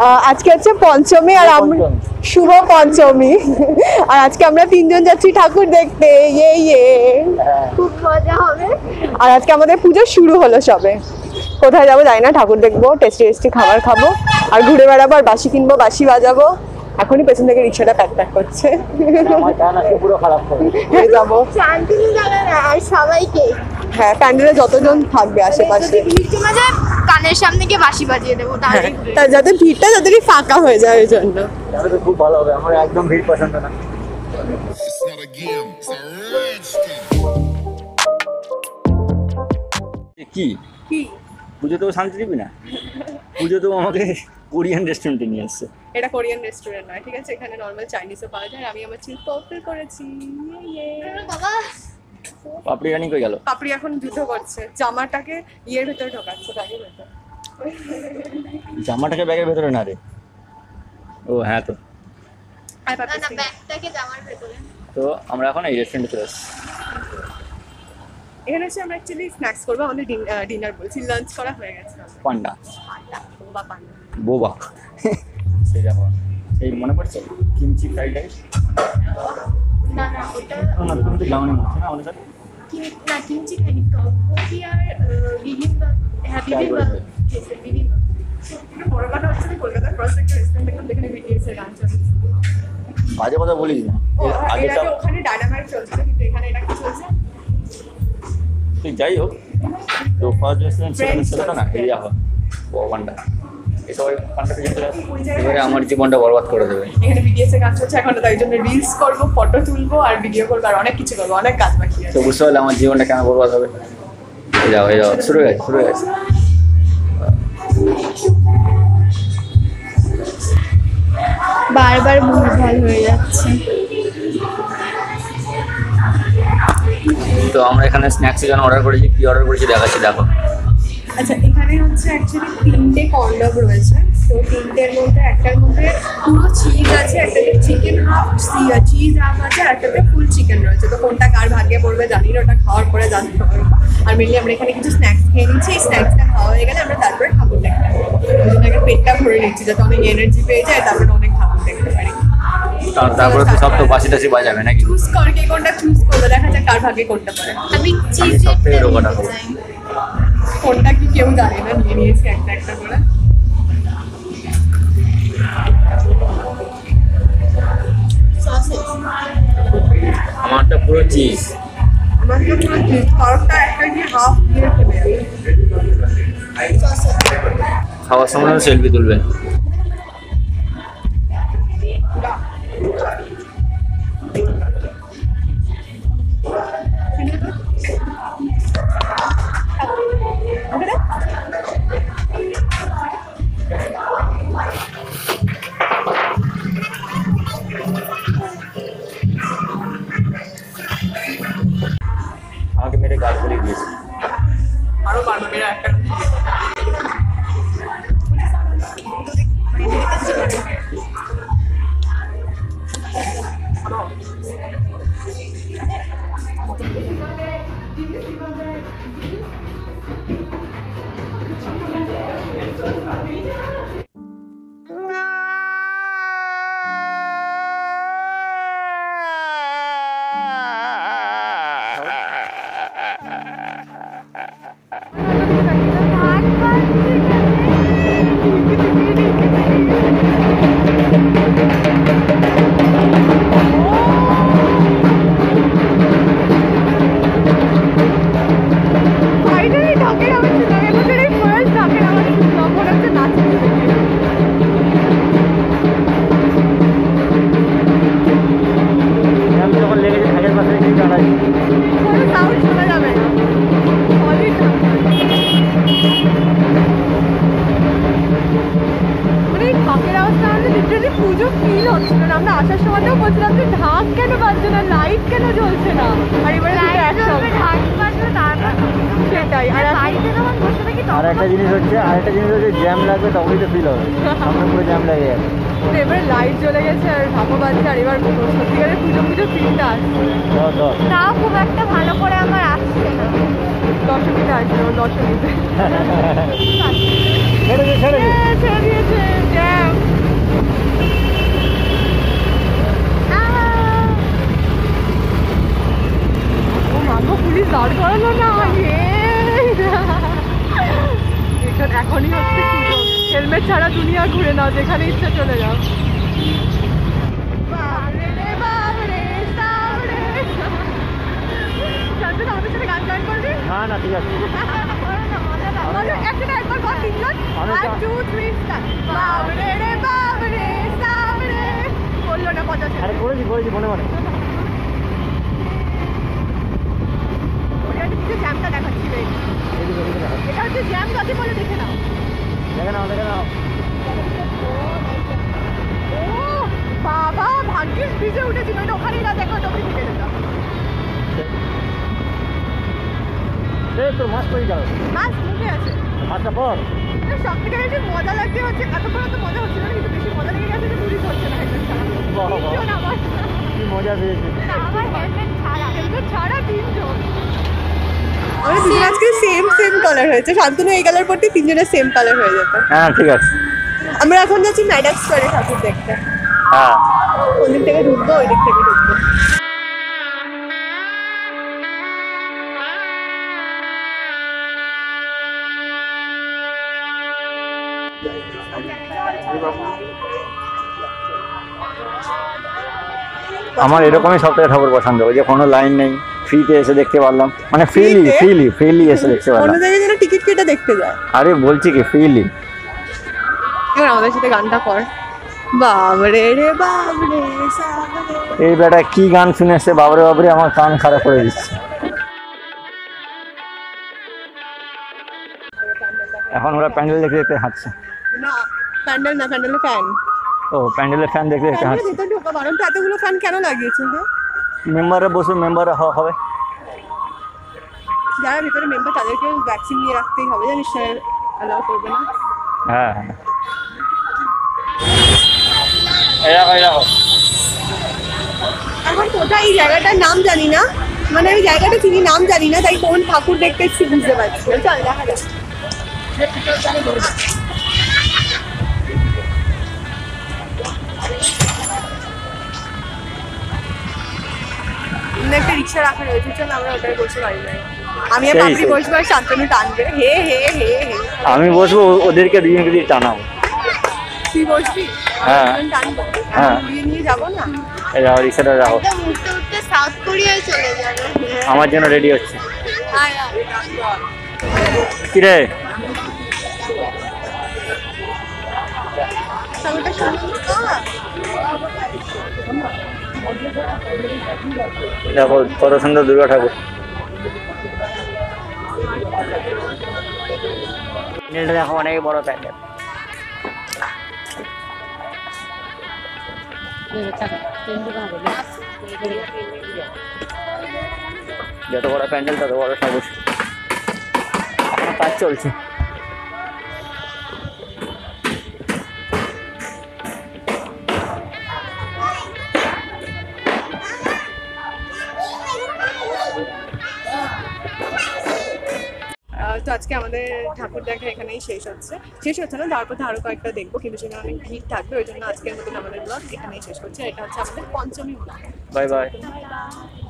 আজকে হচ্ছে পঞ্চমী আর শুভ পঞ্চমী আর আজকে আমরা তিনজন যাচ্ছি ঠাকুর দেখতে। ইয়ে খুব মজা হবে। আর আজকে আমাদের পুজো শুরু হলো সবে। কোথায় যাবো জানি না, ঠাকুর দেখবো, টেস্টি টেস্টি খাবার খাবো আর ঘুরে বেড়াবো আর বাঁশি কিনবো, বাঁশি বাজাবো। এখনই পেছন থেকে রিক্সাটা প্যাক প্যাক করছে। যাবো আর সবাইকে হ্যাঁ প্যান্ডেলে যতজন থাকবে আশেপাশে কানের সামনে গিয়ে বাঁশি বাজিয়ে দেবো, তার যাতে ভিড়টা তাড়াতাড়ি ফাঁকা হয়ে যায় ওই জন্য। খুব ভালো হবে, আমার একদম ভিড় পছন্দ না। কি পুজো তো শান্তি দিবি না, পুজো তো আমাকে কোরিয়ান রেস্টুরেন্টে নিয়ে আসছে। এটা কোরিয়ান রেস্টুরেন্ট নয়, ঠিক আছে, এখানে নর্মাল চাইনিজও পাওয়া যায়। আমি আমার চিজ পপল করেছি। বাবা পাপড়ি রানি কই গেল? পাপড়ি এখন যুদ্ধ করছে, জামাটাকে ইয়ের ভেতরে ঢোকাচ্ছে, ব্যাগের ভেতরে। জামাটাকে ব্যাগের ভেতরে না রে? ও হ্যাঁ, তো ব্যাগটাকে জামার ভেতরে। তো আমরা এখন এই রেস্টুরেন্টে চলে এসেছি। এখানে এসে আমরা অ্যাকচুয়ালি স্ন্যাক্স করবো, আমাদের ডিনার বলছি, লাঞ্চ করা হয়ে গেছে। পান্ডা বোবা পান্ডা বোবা সেই দেখো, সেই মনে পড়ছে কিমচি ফ্রাইড রাইস। না না ওটা না তুমি তো যাওনি মনে হচ্ছে না আমাদের সাথে। না কিমচি খাইনি, টকবকি আর বিবিম্বাপ। হ্যাঁ বিবিম্বাপ খেয়েছে, বিবিম্বাপ। বড় কথা হচ্ছে যে কলকাতার ফার্স্ট একটা রেস্টুরেন্ট দেখলাম, যেখানে বিটিএস এর লাঞ্চ হচ্ছে। বাজে কথা বলিস না, আগে ওখানে ডায়নামাইট চলছিল, কিন্তু এখানে এটা কি চলছে? তুই যাই হোক, তো ফার্স্ট রেস্টুরেন্ট সেটা না এই যাওয়া ও পান্ডা, এসব পান্ডাতে যেতে এবারে আমার জীবনটা বরবাদ করে দেবে। এখানে বিটিএস এর কাজ হচ্ছে এখন, তাই জন্য রিলস করবো, ফটো তুলবো আর ভিডিও করবো আর অনেক কিছু করবো, অনেক কাজ বাকি আছে। তো বুঝতে পারলে আমার জীবনটা কেন বরবাদ হবে। এই যাও শুরু হয়ে গেছে। বারবার ভুলভাল হয়ে যাচ্ছে। তো আমরা এখানে স্ন্যাক্সের জন্য অর্ডার করেছি, কি অর্ডার করেছি দেখাচ্ছি, দেখো। আচ্ছা এখানে হচ্ছে অ্যাকচুয়ালি 3টে কর্নডগ রয়েছে। তো 3টের মধ্যে একটার মধ্যে পুরো চিজ আছে, একটাতে চিকেন হাফ, চিজ হাফ আছে, আর একটাতে ফুল চিকেন রয়েছে। তো কোনটা কার ভাগ্যে পড়বে জানি না, ওটা খাওয়ার পরে জানতে পারবো। আর মেনলি আমরা এখানে কিছু স্ন্যাক্স খেয়ে নিচ্ছি, এই স্ন্যাক্সটা খাওয়া হয়ে গেলে আমরা তারপরে ঠাকুর দেখতে পাবো। ওই জন্য আগে পেটটা ভরে নিচ্ছি যাতে অনেক এনার্জি পেয়ে যায়, তারপরে অনেক ঠাকুর দেখতে পারি। তারপরে তো সব তো বাসি টাসি বাজাবে নাকি? চুজ কর কে কোনটা চুজ করবে, দেখা যাক কার ভাগ্যে কোনটা পড়ে। আমি চিজ সব থেকে রোগাটা খাবো। কোনটা কি কেউ জানে না, নিয়ে নিয়েছি একটা একটা করে। আমারটা পুরো চিজ। আমার তো পুরো চিজ, কারণটা একটা কি হাফ দিয়ে খেলে খাওয়ার সময় সেলফি তুলবে। আমাকে মেরে গাল করে দিয়েছে। আরো বাড়বে মেরা একটা। পুজো ফিল হচ্ছিল না। আমরা আসার সময়তেও বলছিলাম যে ঢাক কেন বাজছে না, লাইট কেন জ্বলছে না, আর এবারে সেটাই। আর আরেকটা জিনিস হচ্ছে জ্যাম লাগবে, তখনই তো ফিল হবে। আমরা পুরো জ্যাম লাগে গেছে, এবারে লাইট জ্বলে গেছে আর ঢাকা বাজছে, আর এবার সত্যিকারের পুজো ফিলটা আসছে। তাও খুব একটা ভালো করে আমার আসছে না। দশমীতে আসছে, দশমীতে ছেড়ে দিয়েছে জ্যাম। সত্যি হেলমেট ছাড়া দুনিয়া ঘুরে নাও, যেখানে ইচ্ছা চলে যাও। বাবরে রে বাবরে সাবরে। শান্তনু আমাদের সাথে গান জয়েন করবি? না ঠিক আছে। একটা একবার কর, তিনজন 1 2 3 স্টার্ট। বাবরে রে বাবরে সাবরে। বললো না কথা। আরে করেছি মনে মনে। ওটা হচ্ছে জ্যামটা দেখাচ্ছি। এটা হচ্ছে জ্যাম গাছে বলে দেখে নাও। দেখে নাও। ও বাবা, ভাগ্যিস ব্রিজে উঠেছিল, এটা ওখানেই না দেখো টপি থেকে যেতাম। তোর মাছ পড়ে গেল। মাছ মুখে আছে। মাছটা পর। সব থেকে বেশি মজা লাগছে হচ্ছে, এতক্ষণ তো মজা হচ্ছিল না, কিন্তু বেশি মজা লেগে গেছে যে পুলিশ হচ্ছে না হেলমেট ছাড়া। তিনজন আমার। কি মজা পেয়েছি। আমার হেলমেট ছাড়া তিনজন। আমাদের দুজন আজকে সেম কালার হয়েছে। শান্তনু এই কালার পরতে তিনজনের সেম কালার হয়ে যেত। হ্যাঁ ঠিক আছে। আমরা এখন যাচ্ছি ম্যাডাক্স স্কোয়ারে ঠাকুর দেখতে। হ্যাঁ ওই দিক থেকে ঢুকবো, ওই দিক থেকে ঢুকবো। আমার এরকমই সব থেকে ঠাকুর পছন্দ, ওই যে কোনো লাইন নেই, ফ্রিতে এসে দেখতে পারলাম, মানে ফ্রিলি এসে দেখতে অন্য পারলাম। জায়গায় যেন টিকিট কেটে দেখতে যায়। আরে বলছি কি ফ্রিলি। এবার আমাদের সাথে গানটা কর। বাবরে রে বাবরে সাবরে। এই বেটা কি গান শুনেছে, বাবরে আমার কান খারাপ করে দিচ্ছে। এখন ওরা প্যান্ডেল দেখতে হাঁটছে। না প্যান্ডেল না, প্যান্ডেলে ফ্যান। ও প্যান্ডেলের ফ্যান দেখতে হাঁটছে। ভিতরে ঢোকা বারণ, তো এতগুলো ফ্যান কেন লাগিয়েছে? মেম্বাররা বসে মেম্বাররা হবে। যারা ভিতরে মেম্বার তাদেরকে ভ্যাকসিন নিয়ে রাখতেই হবে, জানিস স্যার অ্যালাউ করবে না। হ্যাঁ এরকম। এখন কোথায় এই জায়গাটার নাম জানি না, মানে আমি জায়গাটা চিনি, নাম জানি না, তাই কোন ঠাকুর দেখতে এসেছি বুঝতে পারছি না। চল দেখা যাক। একটা রিক্সা রাখা রয়েছে, চল আমরা ওটাই বসে বাড়ি যাই। আমি আর পাপড়ি বসবো আর শান্তনু টানবে। হে হে হে হে। আমি বসবো, ওদেরকে দুজনকে দিয়ে টানাবো। তুই বসবি? হ্যাঁ। টানবো। হ্যাঁ। ঘুরিয়ে নিয়ে যাবো না? এই যাও, রিক্সাটা যাও। উঠতে উঠতে সাউথ কোরিয়ায় চলে যাবে। আমার জন্য রেডি হচ্ছে। আয় আয়। কিরে সবাইটা শুনবি তো? দেখো কত সুন্দর দুর্গা ঠাকুর। প্যান্ডেলটা দেখো, অনেক বড় প্যান্ডেল। যত বড় প্যান্ডেল তত বড় ঠাকুর। এখনো কাজ চলছে। তো আজকে আমাদের ঠাকুর দেখা এখানেই শেষ হচ্ছে না, তারপর আরো কয়েকটা দেখবো, কিন্তু সেখানে অনেক ভিড় থাকবে, ওই জন্য আজকের মতন আমাদের ব্লগ এখানেই শেষ করছে। এটা হচ্ছে আমাদের পঞ্চমী ব্লগ। Bye bye.